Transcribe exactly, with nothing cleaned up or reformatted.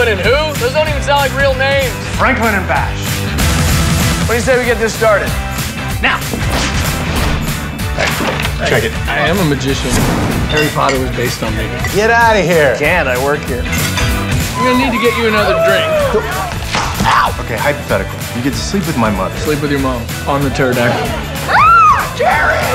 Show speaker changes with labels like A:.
A: Franklin and who? Those don't even sound like real names.
B: Franklin and Bash.
A: What do you say we get this started?
B: Now. Hey, check it.
C: I am a magician. Harry Potter was based on me.
B: Get out of here.
A: Can't, I work here.
C: I'm gonna need to get you another drink.
B: Ow! Okay, hypothetical. You get to sleep with my mother.
C: Sleep with your mom on the pterodactyl.
B: Ah, Jerry!